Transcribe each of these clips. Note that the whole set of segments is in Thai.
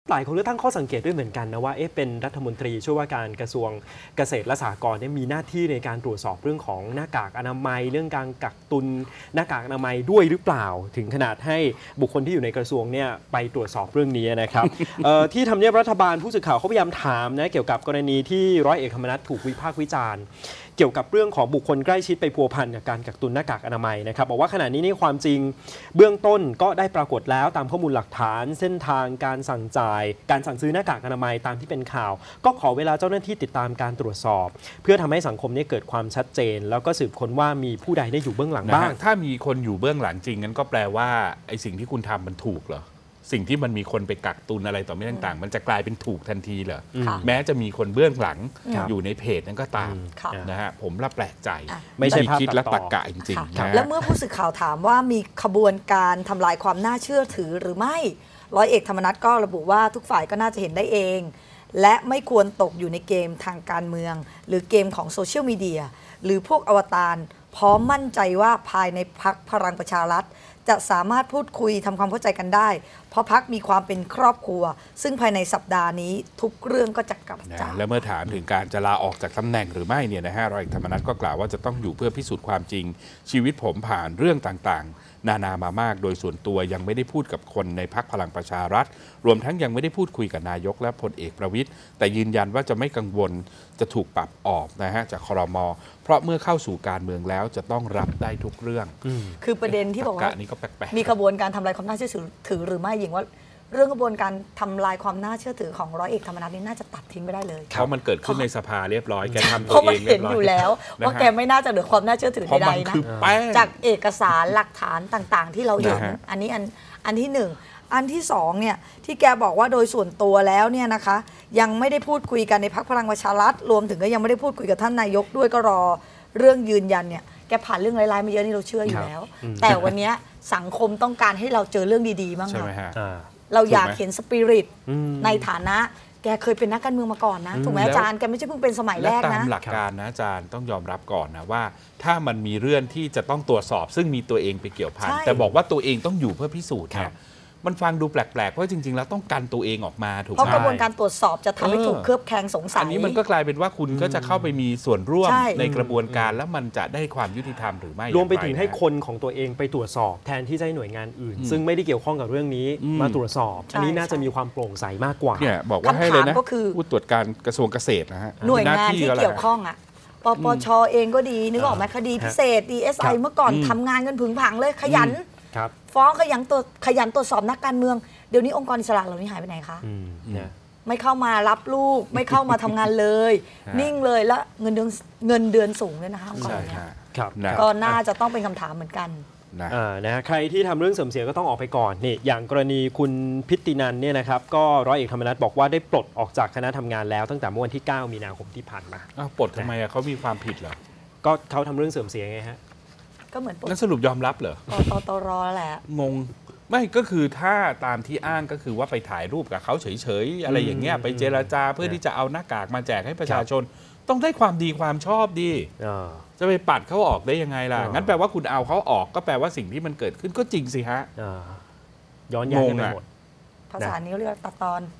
หลายคนก็ตั้งข้อสังเกตด้วยเหมือนกันนะว่าเป็นรัฐมนตรีช่วยว่าการกระทรวงเกษตรและสหกรณ์มีหน้าที่ในการตรวจสอบเรื่องของหน้ากากอนามัยเรื่องการกักตุนหน้ากากอนามัยด้วยหรือเปล่าถึงขนาดให้บุคคลที่อยู่ในกระทรวงเนี่ยไปตรวจสอบเรื่องนี้นะครับ ที่ทำเนียบรัฐบาลผู้สื่อข่าวเขาพยายามถามนะเกี่ยวกับกรณีที่ร้อยเอกธรรมนัสถูกวิพากษ์วิจารณ์เกี่ยวกับเรื่องของบุคคลใกล้ชิดไปพัวพันกับการกักตุนหน้ากากอนามัยนะครับบอกว่าขณะนี้นี่ความจริงเบื้องต้นก็ได้ปรากฏแล้วตามข้อมูลหลักฐานเส้นทางการสั่งจ่ายการสั่งซื้อหน้ากากอนามัยตามที่เป็นข่าวก็ขอเวลาเจ้าหน้าที่ติดตามการตรวจสอบเพื่อทำให้สังคมนี้เกิดความชัดเจนแล้วก็สืบค้นว่ามีผู้ใดได้อยู่เบื้องหลังบ้างถ้ามีคนอยู่เบื้องหลังจริงงั้นก็แปลว่าไอ้สิ่งที่คุณทำมันถูกเหรอสิ่งที่มันมีคนไปกักตุนอะไรต่อไม่ต่างๆมันจะกลายเป็นถูกทันทีเหรอแม้จะมีคนเบื้องหลังอยู่ในเพจนั้นก็ตามนะฮะผมละแปลกใจไม่ใช่คิดและตรรกะจริงๆแล้วเมื่อผู้สื่อข่าวถามว่ามีขบวนการทำลายความน่าเชื่อถือหรือไม่ร้อยเอกธรรมนัสก็ระบุว่าทุกฝ่ายก็น่าจะเห็นได้เองและไม่ควรตกอยู่ในเกมทางการเมืองหรือเกมของโซเชียลมีเดียหรือพวกอวตารพร้อมมั่นใจว่าภายในพรรคพลังประชารัฐจะสามารถพูดคุยทำความเข้าใจกันได้เพราะพรรคมีความเป็นครอบครัวซึ่งภายในสัปดาห์นี้ทุกเรื่องก็จะกระจ่างและเมื่อถามถึงการจะลาออกจากตำแหน่งหรือไม่เนี่ยนะฮะร้อยเอกธรรมนัสก็กล่าวว่าจะต้องอยู่เพื่อพิสูจน์ความจริงชีวิตผมผ่านเรื่องต่างๆนานามามากโดยส่วนตัวยังไม่ได้พูดกับคนในพรรคพลังประชารัฐรวมทั้งยังไม่ได้พูดคุยกับนายกและพลเอกประวิตรแต่ยืนยันว่าจะไม่กังวลจะถูกปรับออกนะฮะจากครม.เพราะเมื่อเข้าสู่การเมืองแล้วจะต้องรับได้ทุกเรื่องคือประเด็นที่บอกว่ามีขบวนการทำลายความน่าเชื่อถือหรือไม่หญิงว่าเรื่องกระบวนการทำลายความน่าเชื่อถือของร้อยเอกธรรมนัสนี่น่าจะตัดทิ้งไปได้เลยเพราะมันเกิดขึ้นในสภาเรียบร้อยแกทำตัวเองเห็นอยู่แล้วว่าแกไม่น่าจะเหลือความน่าเชื่อถือใดๆนะจากเอกสารหลักฐานต่างๆที่เราเห็นอันนี้อันที่หนึ่งอันที่สองเนี่ยที่แกบอกว่าโดยส่วนตัวแล้วเนี่ยนะคะยังไม่ได้พูดคุยกันในพรรคพลังประชารัฐรวมถึงก็ยังไม่ได้พูดคุยกับท่านนายกด้วยก็รอเรื่องยืนยันเนี่ยแกผ่านเรื่องร้ายๆมาเยอะนี่เราเชื่ออยู่แล้วแต่วันนี้สังคมต้องการให้เราเจอเรื่องดีๆบ้างค่ะเราอยากเห็นสปิริตในฐานะแกเคยเป็นนักการเมืองมาก่อนนะถูกไหมอาจารย์แกไม่ใช่เพิ่งเป็นสมัยแรกนะตามหลักการนะอาจารย์ต้องยอมรับก่อนนะว่าถ้ามันมีเรื่องที่จะต้องตรวจสอบซึ่งมีตัวเองไปเกี่ยวพันแต่บอกว่าตัวเองต้องอยู่เพื่อพิสูจน์เนี่ยมันฟังดูแปลกๆเพราะจริงๆแล้วต้องกันตัวเองออกมาถูกไหมเพราะกระบวนการตรวจสอบจะทำให้ถูกเคลือบแคลงสงสัยอันนี้มันก็กลายเป็นว่าคุณก็จะเข้าไปมีส่วนร่วมในกระบวนการแล้วมันจะได้ความยุติธรรมหรือไม่รวมไปถึงให้คนของตัวเองไปตรวจสอบแทนที่จะให้หน่วยงานอื่นซึ่งไม่ได้เกี่ยวข้องกับเรื่องนี้มาตรวจสอบอันนี้น่าจะมีความโปร่งใสมากกว่าเนี่ยบอกว่าให้เลยนะผู้ตรวจการกระทรวงเกษตรนะฮะหน่วยงานที่เกี่ยวข้องอ่ะปปช.เองก็ดีนึกออกไหมคดีพิเศษ DSI เมื่อก่อนทำงานกันผึ่งผังเลยขยันฟ้องขยันตรวจสอบนักการเมืองเดี๋ยวนี้องค์กรอิสระเหล่านี้หายไปไหนคะไม่เข้ามารับลูกไม่เข้ามาทำงานเลยนิ่งเลยแล้วเงินเดือนสูงเลยนะคะองค์กรนี้ก็น่าจะต้องเป็นคำถามเหมือนกันนะใครที่ทำเรื่องเสื่อมเสียก็ต้องออกไปก่อนนี่อย่างกรณีคุณพิตินันเนี่ยนะครับก็ร้อยเอกธรรมนัสบอกว่าได้ปลดออกจากคณะทำงานแล้วตั้งแต่เมื่อวันที่9 มีนาคมที่ผ่านมาปลดทำไมเขามีความผิดเหรอก็เขาทำเรื่องเสื่อมเสียไงฮะก็เหมือนงั้นสรุปยอมรับเหรอตรแหละงงไม่ก็คือถ้าตามที่อ้างก็คือว่าไปถ่ายรูปกับเขาเฉยๆอะไรอย่างเงี้ยไปเจรจาเพื่อที่จะเอาหน้ากากมาแจกให้ประชาชนต้องได้ความดีความชอบดีจะไปปัดเขาออกได้ยังไงล่ะงั้นแปลว่าคุณเอาเขาออกก็แปลว่าสิ่งที่มันเกิดขึ้นก็จริงสิฮะย้อนแย้งไปหมดภาษานี้เรียกตัดตอน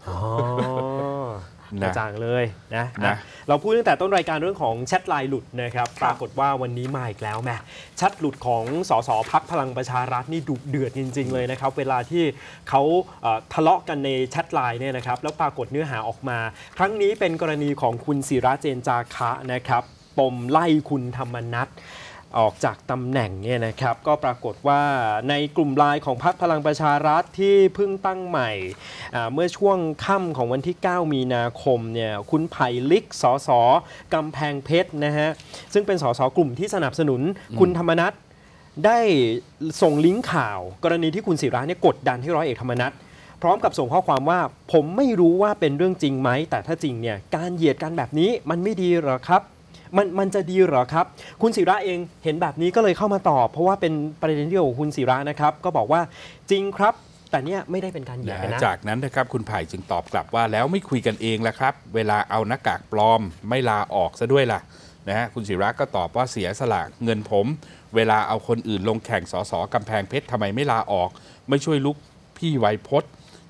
กระจ่างเลยนะเราพูดตั้งแต่ต้นรายการเรื่องของแชทไลน์หลุดนะครับปรากฏว่าวันนี้มาอีกแล้วแม่แชทหลุดของสสพรรคพลังประชารัฐนี่ดุเดือดจริงๆเลยนะครับเวลาที่เขาทะเลาะกันในแชทไลน์เนี่ยนะครับแล้วปรากฏเนื้อหาออกมาครั้งนี้เป็นกรณีของคุณศิระเจนจาคะนะครับปมไล่คุณธรรมนัสออกจากตำแหน่งเนี่ยนะครับก็ปรากฏว่าในกลุ่มไลน์ของพรรคพลังประชารัฐที่เพิ่งตั้งใหม่เมื่อช่วงค่ำของวันที่9 มีนาคมเนี่ยคุณไผ่ลิกสสกำแพงเพชรนะฮะซึ่งเป็นสสกลุ่มที่สนับสนุนคุณธรรมนัสได้ส่งลิงก์ข่าวกรณีที่คุณศิระเนี่ยกดดันให้ร้อยเอกธรรมนัสพร้อมกับส่งข้อความว่าผมไม่รู้ว่าเป็นเรื่องจริงไหมแต่ถ้าจริงเนี่ยการเหยียดกันแบบนี้มันไม่ดีหรอครับมันจะดีหรอครับคุณศิระเองเห็นแบบนี้ก็เลยเข้ามาตอบเพราะว่าเป็นประเด็นที่ของคุณศิระนะครับก็บอกว่าจริงครับแต่เนี่ยไม่ได้เป็นการเหยียดกันนะจากนั้นนะครับคุณไผ่จึงตอบกลับว่าแล้วไม่คุยกันเองละครับเวลาเอาหน้ากากปลอมไม่ลาออกซะด้วยล่ะนะฮะคุณศิระก็ตอบว่าเสียสละเงินผมเวลาเอาคนอื่นลงแข่งสสกำแพงเพชรทำไมไม่ลาออกไม่ช่วยลุกพี่ไวยพจน์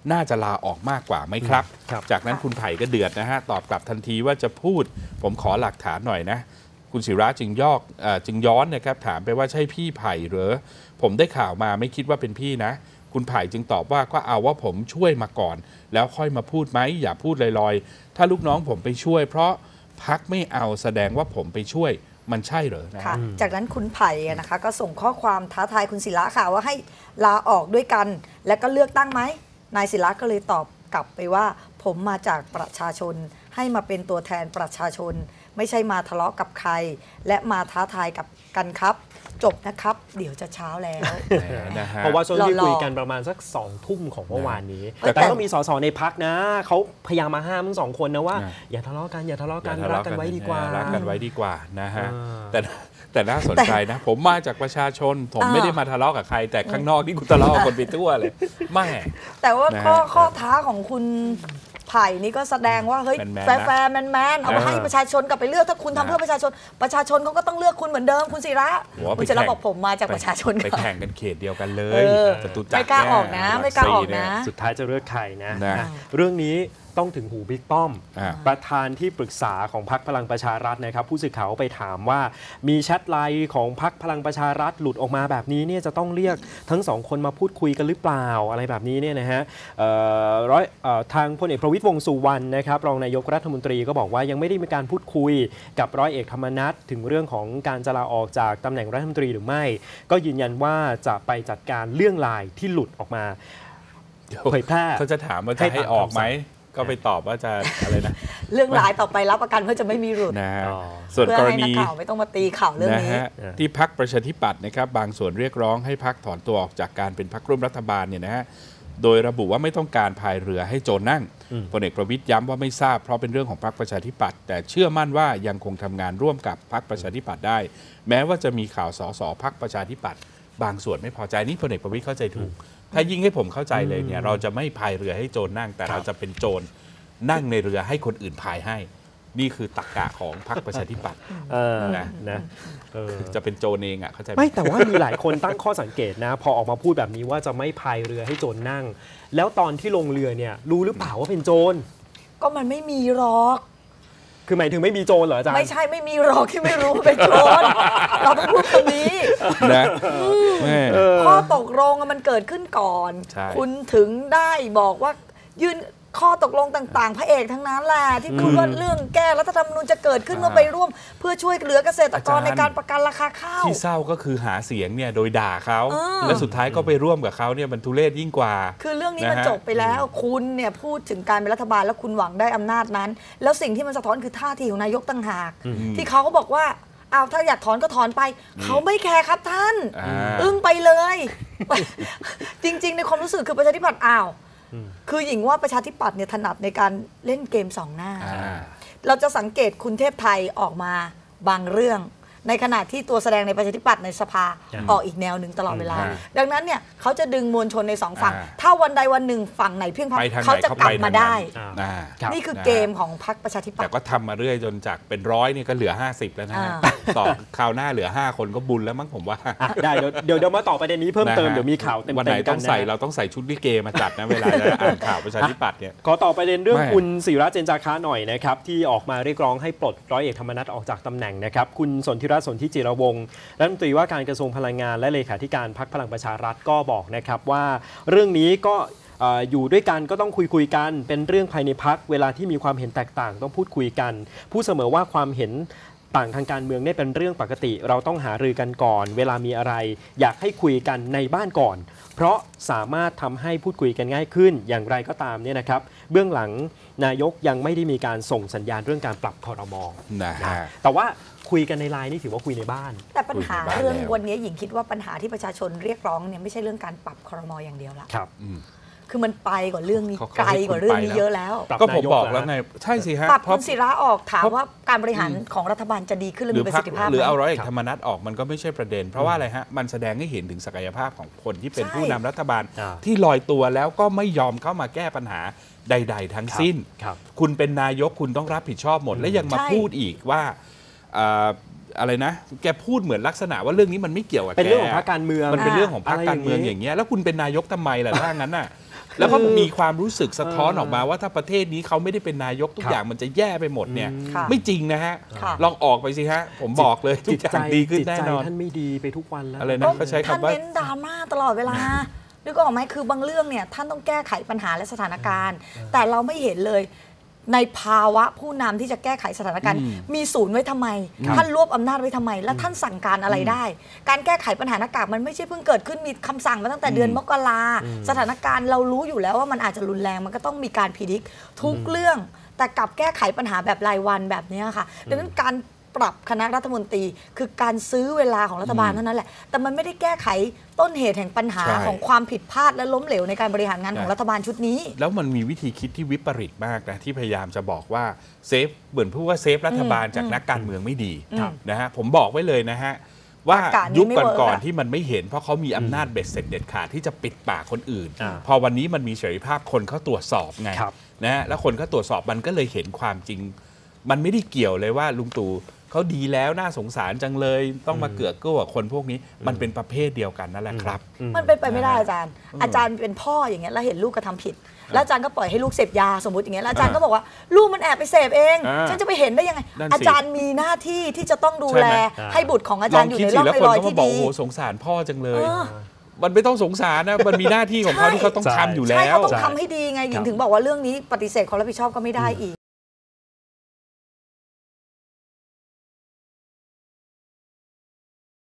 น่าจะลาออกมากกว่าไหมครับครับจากนั้นคุณไผ่ก็เดือดนะฮะตอบกลับทันทีว่าจะพูดผมขอหลักฐานหน่อยนะคุณศิระจึงย้อนนะครับถามไปว่าใช่พี่ไผ่หรือผมได้ข่าวมาไม่คิดว่าเป็นพี่นะคุณไผ่จึงตอบว่าก็เอาว่าผมช่วยมาก่อนแล้วค่อยมาพูดไหมอย่าพูดลอยๆถ้าลูกน้องผมไปช่วยเพราะพรรคไม่เอาแสดงว่าผมไปช่วยมันใช่เหรอนะค่ะจากนั้นคุณไผ่นะคะก็ส่งข้อความท้าทายคุณศิระค่ะว่าให้ลาออกด้วยกันและก็เลือกตั้งไหมนายศิระก็เลยตอบกลับไปว่าผมมาจากประชาชนให้มาเป็นตัวแทนประชาชนไม่ใช่มาทะเลาะกับใครและมาท้าทายกับกันครับจบนะครับเดี๋ยวจะเช้าแล้วนะฮะเพราะว่าช่วงที่รอคุยกันประมาณสัก2 ทุ่มของเมื่อวานนี้ แต่ก็มีสสในพักนะเขาพยายามมาห้ามทั้ง2 คนนะว่าอย่าทะเลาะกันอย่าทะเลาะกันรักกันไว้ดีกว่ารักกันไว้ดีกว่านะฮะอ่าแต่น่าสนใจนะ ผมมาจากประชาชนผมไม่ได้มาทะเลาะกับใคร แต่ข้างนอกนี่กูทะเลาะกับคนไปทั่วเลยไม่แต่ว่านะฮะข้อท้าของคุณไผ่นี่ก็แสดงว่าเฮ้ยแมนๆนะแฟร์แมนเอามาให้ประชาชนกลับไปเลือกถ้าคุณทำเพื่อประชาชนประชาชนเขาก็ต้องเลือกคุณเหมือนเดิมคุณศิระหัวไปคุณศิระแข่งบอกผมมาจากประชาชนไปค่ะแข่งกันเขตเดียวกันเลเอย อจตุจักรไม่กล้าออกนะไม่กล้าออกนะสุดท้ายจะเลือกใครนะนะเรื่องนี้ต้องถึงหูบิ๊กป้อมอ่าประธานที่ปรึกษาของพรรคพลังประชารัฐนะครับผู้สื่อข่าวไปถามว่ามีแชทไลน์ของพรรคพลังประชารัฐหลุดออกมาแบบนี้เนี่ยจะต้องเรียกทั้ง2 คนมาพูดคุยกันหรือเปล่าอะไรแบบนี้เนี่ยนะฮะทางพลเอกประวิตรวงษ์สุวรรณนะครับรองนายกรัฐมนตรีก็บอกว่ายังไม่ได้มีการพูดคุยกับร้อยเอกธรรมนัสถึงเรื่องของการจะลาออกจากตำแหน่งรัฐมนตรีหรือไม่ก็ยืนยันว่าจะไปจัดการเรื่องไลน์ที่หลุดออกมาเผยแพร่เขาจะถามว่าจะให้ออกไหมก็ไปตอบว่าจะอะไรนะเรื่องหลายต่อไปรับประกันเพื่อจะไม่มีหลุดนะฮะอ๋อส่วนเพื่อกรให้นัณีกข่าวไม่ต้องมาตีข่าวเรื่องนะนี้ฮะที่พรรคประชาธิปัตย์นะครับบางส่วนเรียกร้องให้พรรคถอนตัวออกจากการเป็นพรรคร่วมรัฐบาลเนี่ยนะฮะโดยระบุว่าไม่ต้องการพายเรือให้โจรนั่งพลเอกประวิตรย้ำว่าไม่ทราบเพราะเป็นเรื่องของพรรคประชาธิปัตย์แต่เชื่อมั่นว่ายังคงทำงานร่วมกับพรรคประชาธิปัตย์ได้ แม้ว่าจะมีข่าวสสพรรคประชาธิปัตย์บางส่วนไม่พอใจนี่พลเอกประวิตรเข้าใจถูก ถ้ายิ่งให้ผมเข้าใจเลยเนี่ยเราจะไม่พายเรือให้โจรนั่ง แต่เราจะเป็นโจรนั่งในเรือให้คนอื่นพายให้ นี่คือตรรกะของพรรคประชาธิปัตย์นะจะเป็นโจรเองอ่ะเข้าใจไหมไม่แต่ว่ามีหลายคนตั้งข้อสังเกตนะ พอออกมาพูดแบบนี้ว่าจะไม่พายเรือให้โจรนั่ง แล้วตอนที่ลงเรือเนี่ยรู้หรือเปล่าว่าเป็นโจรก็มันไม่มีหรอกคือหมายถึงไม่มีโจรเหรออาจารย์ไม่ใช่ไม่มีหรอกที่ไม่รู้ว่าเป็นโจรเราต้องพูดคำนี้นะแม่ข้อตกลงอะมันเกิดขึ้นก่อนใช่คุณถึงได้บอกว่ายื่นข้อตกลงต่างๆ พระเอกทั้งนั้นแหละที่พูดว่าเรื่องแก้รัฐธรรมนูญจะเกิดขึ้นเมื่อไปร่วม เพื่อช่วยเหลือเกษตรกรในการประกันราคาข้าวที่เศร้าก็คือหาเสียงเนี่ยโดยด่าเขาอและสุดท้ายก็ไปร่วมกับเขาเนี่ยมันทุเรศยิ่งกว่าคือเรื่องนี้นะฮะมันจบไปแล้ว คุณเนี่ยพูดถึงการเป็นรัฐบาลแล้วคุณหวังได้อำนาจนั้น แล้วสิ่งที่มันสะท้อนคือท่าทีของนายกต่างหาก ที่เขาก็บอกว่าอ้าวถ้าอยากถอนก็ถอนไป เขาไม่แคร์ครับท่าน อึ้งไปเลย จริง ๆ ในความรู้สึกคือประชาธิปัตย์อ้าวคือหญิงว่าประชาธิปัตย์เนี่ยถนัดในการเล่นเกมสองหน้า เราจะสังเกตคุณเทพไทยออกมาบางเรื่อง ในขณะที่ตัวแสดงในประชาธิปัตย์ในสภาออกอีกแนวหนึ่งตลอดเวลา ดังนั้นเนี่ยเขาจะดึงมวลชนในสองฝั่ง ถ้าวันใดวันหนึ่งฝั่งไหนเพียงพอไปทางไหนเขาจะกลับมาได้ครับนี่คือเกมของพรรคประชาธิปัตแต่ย์ก็ทำมาเรื่อยจนจากเป็นร้อยนี่ก็เหลือ 50 แล้วนะฮะอ่าต่อคราวหน้าเหลือ 5 คนก็บุญแล้วมั้งผมว่าอ่ะได้เดี๋ยวมาต่อประเด็นนี้เพิ่มเติมนะฮะเดี๋ยวมีข่าวเต็มๆวันไหนกัต้อน งใส่นะเราต้องใส่ชุดลิเกมาจัดนะเวลาจะอ่านข่าวประชาธิปัตย์เนี่ยขอต่อประเด็นเรื่องไม่คุณศิระเจนจาคะหน่อยนะครับที่ออกมาเรียกร้องให้ปลดร้อยเอกธรรมนัสออกจากตำแหน่งนะครับคุณสนธิรัตน์สนธิจิรวงศ์รัฐมนตรีว่าการกระทรวงพลังงานและเลขาธิการพรรคพลังประชารัฐก็บอกนะครับว่าเรื่องนี้ก็อยู่ด้วยกันก็ต้องคุยกันเป็นเรื่องภายในพรรคเวลาที่มีความเห็นแตกต่างต้องพูดคุยกันพูดเสมอว่าความเห็นต่างทางการเมืองเนี่ยเป็นเรื่องปกติเราต้องหารือกันก่อน เวลามีอะไรอยากให้คุยกันในบ้านก่อน เพราะสามารถทำให้พูดคุยกันง่ายขึ้นอย่างไรก็ตามเนี่ยนะครับเบื้องหลังนายกยังไม่ได้มีการส่งสัญญาณเรื่องการปรับครม. นะฮะแต่ว่าคุยกันในไลน์นี่ถือว่าคุยในบ้านแต่ปัญหาคุยกันบ้างเรื่องแล้ววันนี้หญิงคิดว่าปัญหาที่ประชาชนเรียกร้องเนี่ยไม่ใช่เรื่องการปรับครม.อย่างเดียวละครับคือมันไปกว่าเรื่องนี้เขาไกลกว่าเรื่องนี้ให้คุณไปเยอะแล้วปรับก็ผมนายกบอกเหรอแล้วไงใช่สิฮะปรับเพคุราะณศิระออกถามว่าการบริหารของรัฐบาลจะดีขึ้นและหรืมีอประพรสิรทคธิภาพหรือไหมเอาร้อยเอกธรรมนัสออกมันก็ไม่ใช่ประเด็น เพราะว่าอะไรฮะมันแสดงให้เห็นถึงศักยภาพของคนที่เป็นใช่ผู้นำรัฐบาลอ่าที่ลอยตัวแล้วก็ไม่ยอมเข้ามาแก้ปัญหาใด ๆ ทั้งสิ้นครับคุณเป็นนายกคุณต้องรับผิดชอบหมด และยังมาใช่พูดอีกว่าอะไรนะ แกพูดเหมือนลักษณะว่าเรื่องนี้มันไม่เกี่ยวกับแกเป็นเรื่องของพรรคการเมืองมันเป็นเรื่องของพรรคการเมืองอะไรอย่างเงี้ยแล้วคุณเป็นนายกทำไมล่ะถ้างั้นน่ะแล้วก็มีความรู้สึกสะท้อนออกมาว่าถ้าประเทศนี้เขาไม่ได้เป็นนายกทุกอย่างมันจะแย่ไปหมดเนี่ยไม่จริงนะฮะลองออกไปสิฮะผมบอกเลยทุกอย่างดีขึ้นแน่นอนท่านไม่ดีไปทุกวันแล้วอะไรนะเขาใช้คำว่าท่านเน้นดราม่าตลอดเวลานึกออกไหมคือบางเรื่องเนี่ยท่านต้องแก้ไขปัญหาและสถานการณ์แต่เราไม่เห็นเลยในภาวะผู้นำที่จะแก้ไขสถานการณ์มีศูนย์ไว้ทำไมท่านรวบอำนาจไว้ทำไมและท่านสั่งการอะไรได้การแก้ไขปัญหาหน้ากากมันไม่ใช่เพิ่งเกิดขึ้นมีคำสั่งมาตั้งแต่เดือนมกราสถานการณ์เรารู้อยู่แล้วว่ามันอาจจะรุนแรงมันก็ต้องมีการพิจิตรทุกเรื่องแต่กลับแก้ไขปัญหาแบบรายวันแบบนี้ค่ะดังนั้นการปรับคณะรัฐมนตรีคือการซื้อเวลาของรัฐบาลเท่านั้นแหละแต่มันไม่ได้แก้ไขต้นเหตุแห่งปัญหาของความผิดพลาดและล้มเหลวในการบริหารงานของรัฐบาลชุดนี้แล้วมันมีวิธีคิดที่วิปริตมากนะที่พยายามจะบอกว่าเซฟเหมือนพูดว่าเซฟรัฐบาลจากนักการเมืองไม่ดีนะฮะผมบอกไว้เลยนะฮะว่ายุคก่อนๆที่มันไม่เห็นเพราะเขามีอำนาจเบ็ดเสร็จเด็ดขาดที่จะปิดปากคนอื่นพอวันนี้มันมีเสรีภาพคนเขาตรวจสอบไงนะฮะแล้วคนเขาตรวจสอบมันก็เลยเห็นความจริงมันไม่ได้เกี่ยวเลยว่าลุงตู่เขาดีแล้วน่าสงสารจังเลยต้องมาเกือกกลัวคนพวกนี้มันเป็นประเภทเดียวกันนั่นแหละครับมันเป็นไปไม่ได้อาจารย์เป็นพ่ออย่างเงี้ยแล้วเห็นลูกกระทำผิดแล้วอาจารย์ก็ปล่อยให้ลูกเสพยาสมมติอย่างเงี้ยแล้วอาจารย์ก็บอกว่าลูกมันแอบไปเสพเองฉันจะไปเห็นได้ยังไงอาจารย์มีหน้าที่ที่จะต้องดูแลให้บุตรของอาจารย์อยู่ในร่องรอยที่ดีโอ้สงสารพ่อจังเลยมันไม่ต้องสงสารนะมันมีหน้าที่ของเขาที่เขาต้องทำอยู่แล้วใช่เขาต้องทำให้ดีไงหญิงถึงบอกว่าเรื่องนี้ปฏิเสธความรับผิดชอบก็ไม่ได้อีก